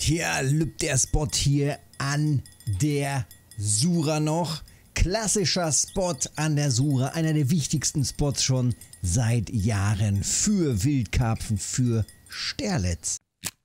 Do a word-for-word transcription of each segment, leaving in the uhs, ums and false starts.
Tja, lübt der Spot hier an der Sura noch. Klassischer Spot an der Sura, einer der wichtigsten Spots schon seit Jahren für Wildkarpfen, für Sterlets.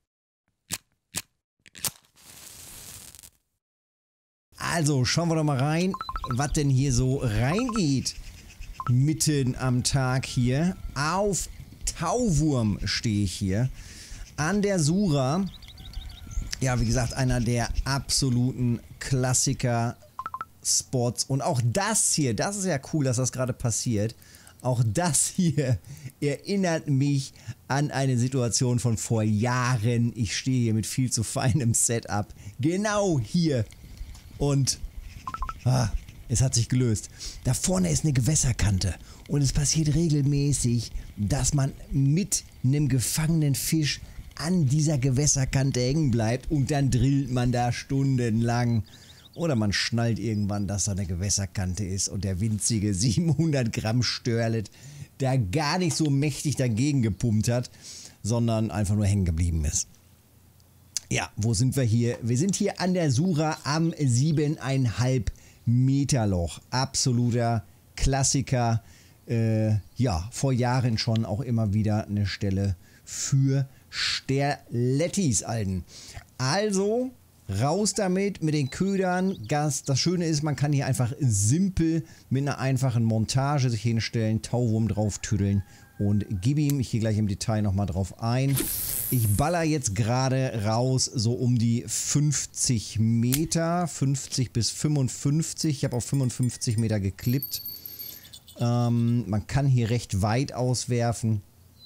Also schauen wir doch mal rein, was denn hier so reingeht. Mitten am Tag hier. Auf Tauwurm stehe ich hier. An der Sura. Ja, wie gesagt, einer der absoluten Klassiker-Spots. Und auch das hier, das ist ja cool, dass das gerade passiert. Auch das hier erinnert mich an eine Situation von vor Jahren. Ich stehe hier mit viel zu feinem Setup. Genau hier. Und ah, es hat sich gelöst. Da vorne ist eine Gewässerkante. Und es passiert regelmäßig, dass man mit einem gefangenen Fisch an dieser Gewässerkante hängen bleibt und dann drillt man da stundenlang. Oder man schnallt irgendwann, dass da eine Gewässerkante ist und der winzige siebenhundert Gramm Störlet da gar nicht so mächtig dagegen gepumpt hat, sondern einfach nur hängen geblieben ist. Ja, wo sind wir hier? Wir sind hier an der Sura am sieben Komma fünf Meter Loch. Absoluter Klassiker. Äh, ja, vor Jahren schon auch immer wieder eine Stelle für Sterlettis, Alten. Also, raus damit, mit den Ködern. Das, das Schöne ist, man kann hier einfach simpel mit einer einfachen Montage sich hinstellen, Tauwurm drauf tüddeln und gib ihm, ich gehe gleich im Detail nochmal drauf ein. Ich baller jetzt gerade raus, so um die fünfzig Meter, fünfzig bis fünfundfünfzig. Ich habe auf fünfundfünfzig Meter geklippt. Ähm, man kann hier recht weit auswerfen.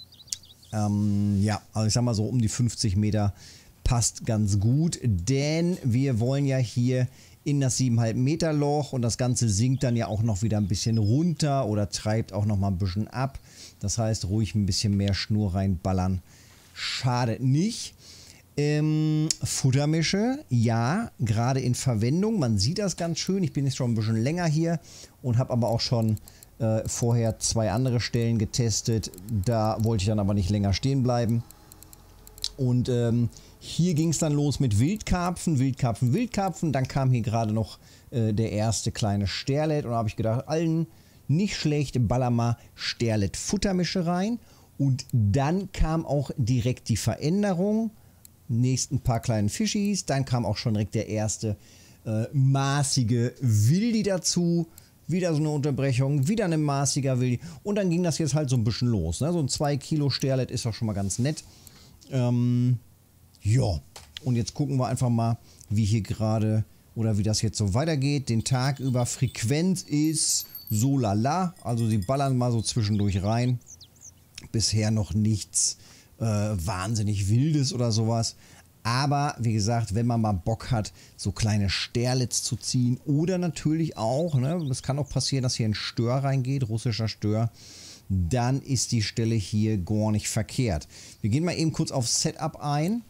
Ähm, ja, also ich sag mal so um die fünfzig Meter passt ganz gut, denn wir wollen ja hier in das sieben Komma fünf Meter Loch und das Ganze sinkt dann ja auch noch wieder ein bisschen runter oder treibt auch noch mal ein bisschen ab. Das heißt, ruhig ein bisschen mehr Schnur reinballern. Schadet nicht. Ähm, Futtermische, ja, gerade in Verwendung. Man sieht das ganz schön. Ich bin jetzt schon ein bisschen länger hier und habe aber auch schon äh, vorher zwei andere Stellen getestet. Da wollte ich dann aber nicht länger stehen bleiben. Und ähm, hier ging es dann los mit Wildkarpfen, Wildkarpfen, Wildkarpfen. Dann kam hier gerade noch äh, der erste kleine Sterlet. Und da habe ich gedacht, allen nicht schlecht, baller mal Sterlet-Futtermische rein. Und dann kam auch direkt die Veränderung. Nächsten paar kleinen Fischis. Dann kam auch schon direkt der erste äh, maßige Wildi dazu. Wieder so eine Unterbrechung, wieder ein maßiger Wildi. Und dann ging das jetzt halt so ein bisschen los. Ne? So ein zwei Kilo Sterlet ist doch schon mal ganz nett. Ähm, ja, und jetzt gucken wir einfach mal, wie hier gerade oder wie das jetzt so weitergeht. Den Tag über Frequenz ist so lala. Also sie ballern mal so zwischendurch rein. Bisher noch nichts äh, wahnsinnig Wildes oder sowas. Aber wie gesagt, wenn man mal Bock hat, so kleine Sterlets zu ziehen oder natürlich auch, ne, es kann auch passieren, dass hier ein Stör reingeht, russischer Stör, dann ist die Stelle hier gar nicht verkehrt. Wir gehen mal eben kurz auf Setup ein.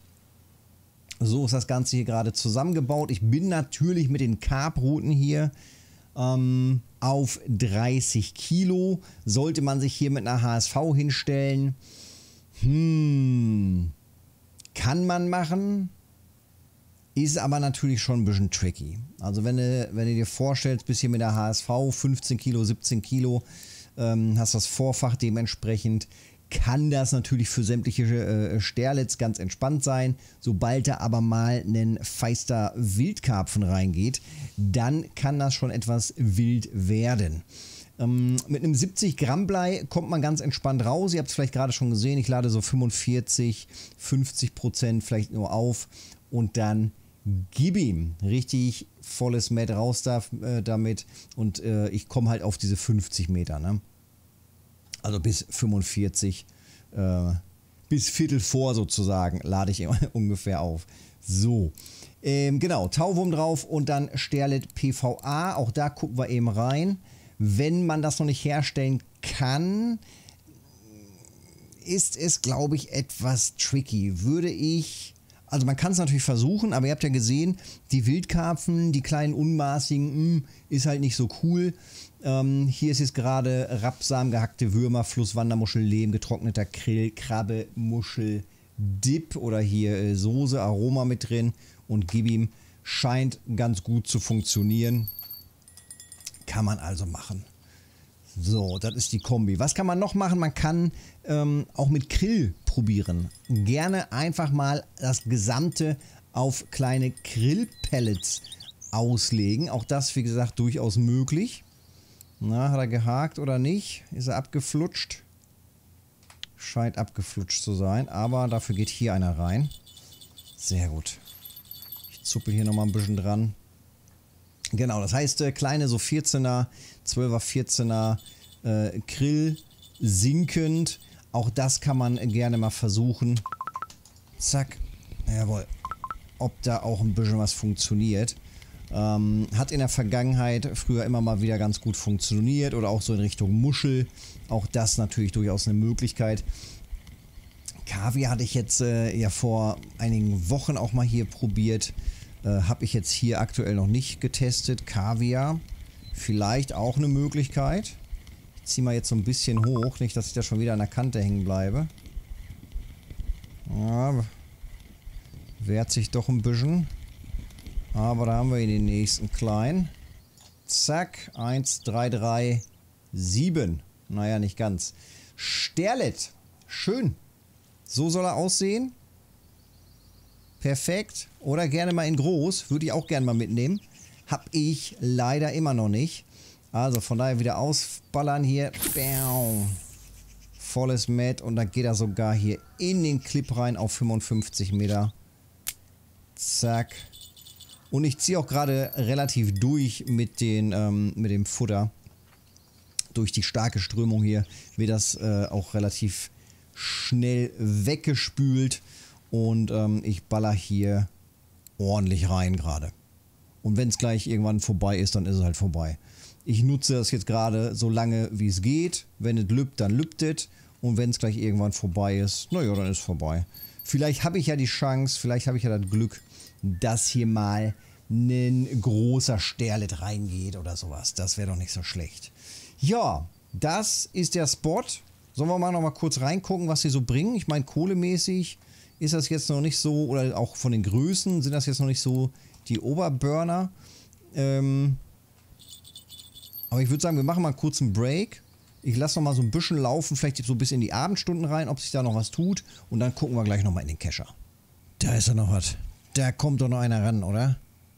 So ist das Ganze hier gerade zusammengebaut. Ich bin natürlich mit den Carp-Routen hier ähm, auf dreißig Kilo. Sollte man sich hier mit einer H S V hinstellen, hm, kann man machen, ist aber natürlich schon ein bisschen tricky. Also wenn du, wenn du dir vorstellst, bis hier mit der H S V fünfzehn Kilo, siebzehn Kilo, ähm, hast das Vorfach dementsprechend, kann das natürlich für sämtliche äh, Sterlets ganz entspannt sein. Sobald da aber mal ein feister Wildkarpfen reingeht, dann kann das schon etwas wild werden. Ähm, mit einem siebzig Gramm Blei kommt man ganz entspannt raus. Ihr habt es vielleicht gerade schon gesehen, ich lade so fünfundvierzig, fünfzig Prozent vielleicht nur auf und dann gib ihm richtig volles Met raus da, äh, damit und äh, ich komme halt auf diese fünfzig Meter, ne? Also bis fünfundvierzig, äh, bis Viertel vor sozusagen lade ich ungefähr auf. So, ähm, genau, Tauwurm drauf und dann Sterlet P V A, auch da gucken wir eben rein. Wenn man das noch nicht herstellen kann, ist es, glaube ich, etwas tricky. Würde ich, also man kann es natürlich versuchen, aber ihr habt ja gesehen, die Wildkarpfen, die kleinen unmaßigen, mh, ist halt nicht so cool. Ähm, hier ist jetzt gerade Rapsamen, gehackte Würmer, Flusswandermuschel, Lehm, getrockneter Krill, Krabbe, Muschel, Dip oder hier äh, Soße, Aroma mit drin und gib ihm. Scheint ganz gut zu funktionieren. Kann man also machen. So, das ist die Kombi. Was kann man noch machen? Man kann ähm, auch mit Krill probieren. Gerne einfach mal das Gesamte auf kleine Grillpellets auslegen. Auch das, wie gesagt, durchaus möglich. Na, hat er gehakt oder nicht? Ist er abgeflutscht? Scheint abgeflutscht zu sein, aber dafür geht hier einer rein. Sehr gut. Ich zuppel hier nochmal ein bisschen dran. Genau, das heißt, äh, kleine so vierzehner, zwölfer, vierzehner äh, Grill sinkend. Auch das kann man gerne mal versuchen. Zack. Jawohl. Ob da auch ein bisschen was funktioniert. Ähm, hat in der Vergangenheit früher immer mal wieder ganz gut funktioniert. Oder auch so in Richtung Muschel. Auch das natürlich durchaus eine Möglichkeit. Kaviar hatte ich jetzt äh, ja vor einigen Wochen auch mal hier probiert. Äh, habe ich jetzt hier aktuell noch nicht getestet. Kaviar, vielleicht auch eine Möglichkeit. Ich ziehe mal jetzt so ein bisschen hoch, nicht, dass ich da schon wieder an der Kante hängen bleibe. Ja, wehrt sich doch ein bisschen. Aber da haben wir den nächsten kleinen. Zack, eins, drei, drei, sieben. Naja, nicht ganz. Sterlet, schön. So soll er aussehen. Perfekt. Oder gerne mal in groß. Würde ich auch gerne mal mitnehmen. Hab ich leider immer noch nicht. Also von daher wieder ausballern hier. Bam. Volles Met. Und dann geht er sogar hier in den Clip rein auf fünfundfünfzig Meter. Zack. Und ich ziehe auch gerade relativ durch mit, den, ähm, mit dem Futter. Durch die starke Strömung hier wird das äh, auch relativ schnell weggespült. Und ähm, ich baller hier ordentlich rein gerade. Und wenn es gleich irgendwann vorbei ist, dann ist es halt vorbei. Ich nutze das jetzt gerade so lange, wie es geht. Wenn es lübt, dann lübt es. Und wenn es gleich irgendwann vorbei ist, naja, dann ist es vorbei. Vielleicht habe ich ja die Chance, vielleicht habe ich ja das Glück, dass hier mal ein großer Sterlet reingeht oder sowas. Das wäre doch nicht so schlecht. Ja, das ist der Spot. Sollen wir mal noch mal kurz reingucken, was sie so bringen? Ich meine, kohlemäßig ist das jetzt noch nicht so, oder auch von den Größen sind das jetzt noch nicht so die Oberburner. Ähm, aber ich würde sagen, wir machen mal einen kurzen Break. Ich lasse noch mal so ein bisschen laufen, vielleicht so bis in die Abendstunden rein, ob sich da noch was tut. Und dann gucken wir gleich noch mal in den Kescher. Da ist doch noch was. Da kommt doch noch einer ran, oder?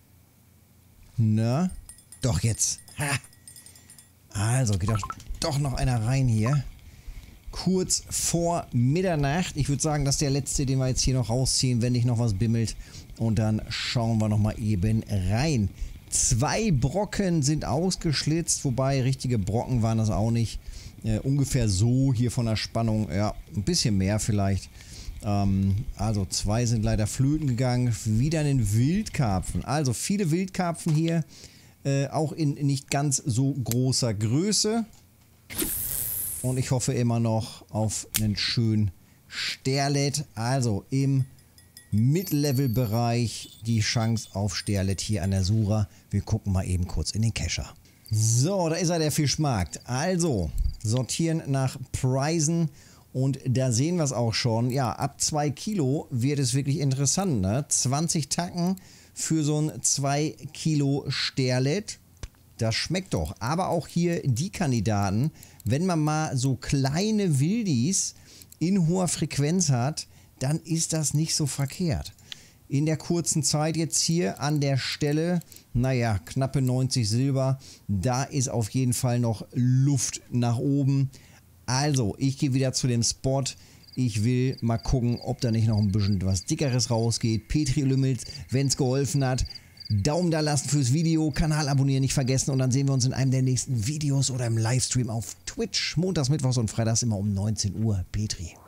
Na? Doch jetzt. Ha! Also geht doch, doch noch einer rein hier. Kurz vor Mitternacht. Ich würde sagen, das ist der letzte, den wir jetzt hier noch rausziehen, wenn nicht noch was bimmelt. Und dann schauen wir noch mal eben rein. Zwei Brocken sind ausgeschlitzt, wobei richtige Brocken waren das auch nicht. Äh, ungefähr so hier von der Spannung. Ja, ein bisschen mehr vielleicht. Ähm, also zwei sind leider flöten gegangen. Wieder einen Wildkarpfen. Also viele Wildkarpfen hier. Äh, auch in nicht ganz so großer Größe. Und ich hoffe immer noch auf einen schönen Sterlet. Also im Mid-Level-Bereich die Chance auf Sterlet hier an der Sura. Wir gucken mal eben kurz in den Kescher. So, da ist er, der Fischmarkt. Also, sortieren nach Preisen. Und da sehen wir es auch schon. Ja, ab zwei Kilo wird es wirklich interessant. Ne? zwanzig Tacken für so ein zwei Kilo Sterlet. Das schmeckt doch. Aber auch hier die Kandidaten, wenn man mal so kleine Wildis in hoher Frequenz hat, dann ist das nicht so verkehrt. In der kurzen Zeit jetzt hier an der Stelle, naja, knappe neunzig Silber, da ist auf jeden Fall noch Luft nach oben. Also, ich gehe wieder zu dem Spot. Ich will mal gucken, ob da nicht noch ein bisschen was Dickeres rausgeht. Petri Lümmels, wenn es geholfen hat, Daumen da lassen fürs Video, Kanal abonnieren nicht vergessen und dann sehen wir uns in einem der nächsten Videos oder im Livestream auf Twitch. Montags, Mittwochs und Freitags immer um neunzehn Uhr. Petri.